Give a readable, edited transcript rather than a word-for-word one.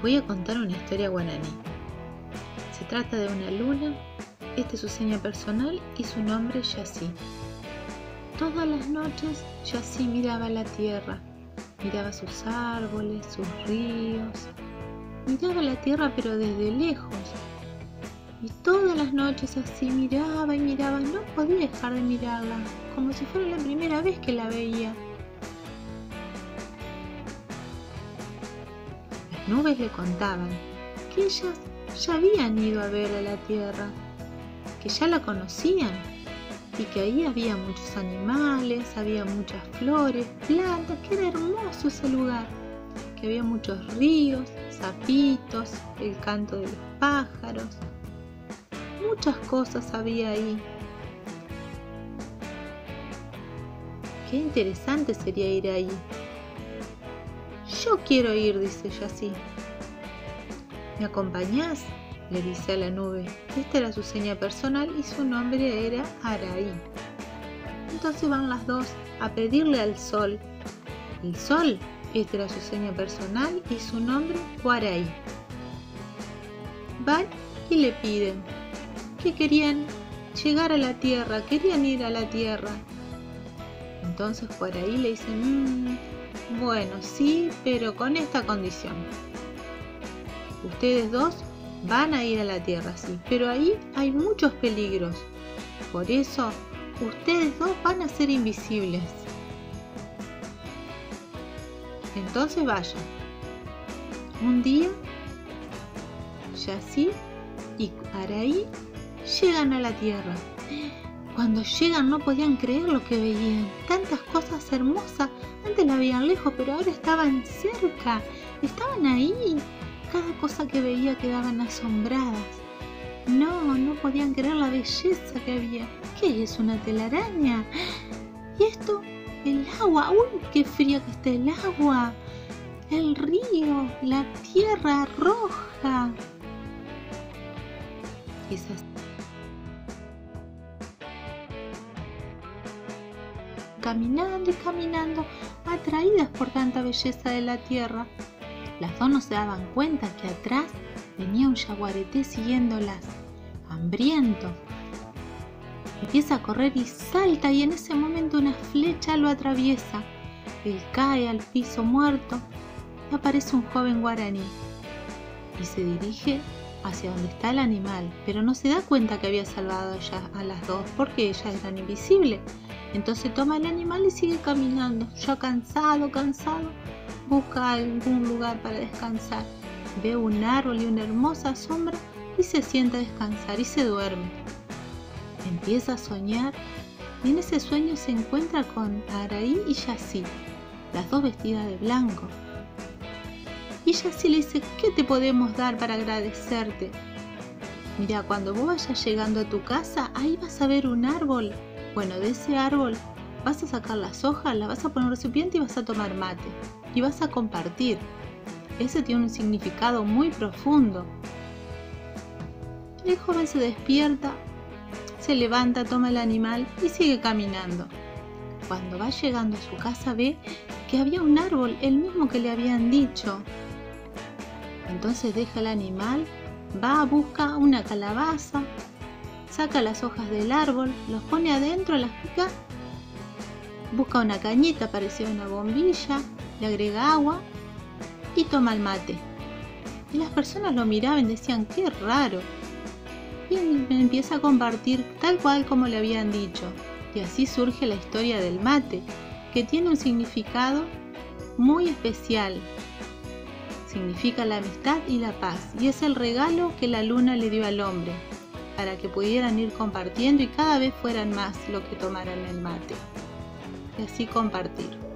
voy a contar una historia guaraní. Se trata de una luna, este es su seña personal y su nombre Yací. Todas las noches Yací miraba la tierra, miraba sus árboles, sus ríos, miraba la tierra pero desde lejos. Y todas las noches así miraba y miraba, no podía dejar de mirarla, como si fuera la primera vez que la veía. Las nubes le contaban que ellas ya habían ido a ver a la tierra, que ya la conocían y que ahí había muchos animales, había muchas flores, plantas, que era hermoso ese lugar, que había muchos ríos, sapitos, el canto de los pájaros, muchas cosas había ahí. Qué interesante sería ir ahí. Yo quiero ir, dice Yací. ¿Me acompañás?, le dice a la nube. Esta era su seña personal y su nombre era Araí. Entonces van las dos a pedirle al sol. El sol, esta era su seña personal y su nombre Guaraí. Van y le piden que querían llegar a la tierra, querían ir a la tierra. Entonces Guaraí le dice, bueno, sí, pero con esta condición. Ustedes dos van a ir a la tierra, sí, pero ahí hay muchos peligros. Por eso, ustedes dos van a ser invisibles. Entonces vayan. Un día, Yací y Araí llegan a la tierra. Cuando llegan no podían creer lo que veían. Tantas cosas hermosas. Antes la veían lejos, pero ahora estaban cerca. Estaban ahí. Cada cosa que veía quedaban asombradas. No podían creer la belleza que había. ¿Qué es? ¿Una telaraña? ¿Y esto? El agua. ¡Uy, qué fría que está el agua! El río, la tierra roja. Esas caminando y caminando, atraídas por tanta belleza de la tierra. Las dos no se daban cuenta que atrás venía un yaguareté siguiéndolas, hambriento. Empieza a correr y salta, y en ese momento una flecha lo atraviesa. Él cae al piso muerto y aparece un joven guaraní y se dirige hacia donde está el animal, pero no se da cuenta que había salvado a las dos porque ellas eran invisibles. Entonces toma el animal y sigue caminando, ya cansado, busca algún lugar para descansar. Ve un árbol y una hermosa sombra y se sienta a descansar y se duerme. Empieza a soñar y en ese sueño se encuentra con Araí y Yací, las dos vestidas de blanco. Y Yací le dice, ¿qué te podemos dar para agradecerte? Mira, cuando vos vayas llegando a tu casa, ahí vas a ver un árbol. Bueno, de ese árbol vas a sacar las hojas, las vas a poner en un recipiente y vas a tomar mate. Y vas a compartir. Ese tiene un significado muy profundo. El joven se despierta, se levanta, toma el animal y sigue caminando. Cuando va llegando a su casa ve que había un árbol, el mismo que le habían dicho. Entonces deja el animal, va, busca una calabaza, saca las hojas del árbol, los pone adentro, las pica, busca una cañita parecida a una bombilla, le agrega agua y toma el mate. Y las personas lo miraban y decían, qué raro. Y él empieza a compartir tal cual como le habían dicho. Y así surge la historia del mate, que tiene un significado muy especial. Significa la amistad y la paz. Y es el regalo que la luna le dio al hombre, para que pudieran ir compartiendo y cada vez fueran más los que tomaran el mate. Y así compartir.